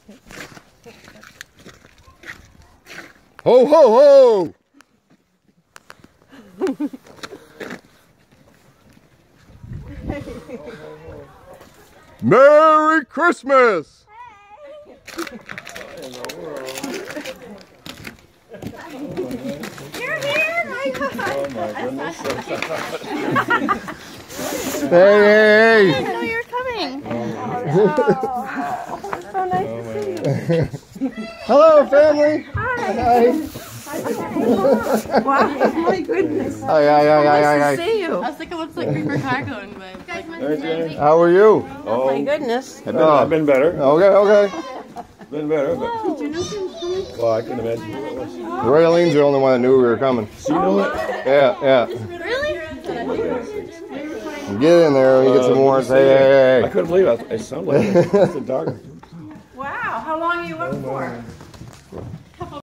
Ho, ho, ho! Merry Christmas! You're here? My God. Oh my goodness. Hey, hey, I hey! didn't know you were coming. So nice to see you. Hello, family! Hi. Wow, my goodness. Hi, hi, hi, hi, hi, Nice to hi. see you. I was thinking, what's like Reaper Cargo in my How are you? Oh, My goodness. I've been better. Okay, okay. Been better. But, well, I can imagine who it was. Raylene's the only one that knew we were coming. So you know it? Yeah, yeah. Really? Get in there, we get some more. Hey, hey, I hey. couldn't believe it. I sound like it's a dog. Wow. How long are you up for?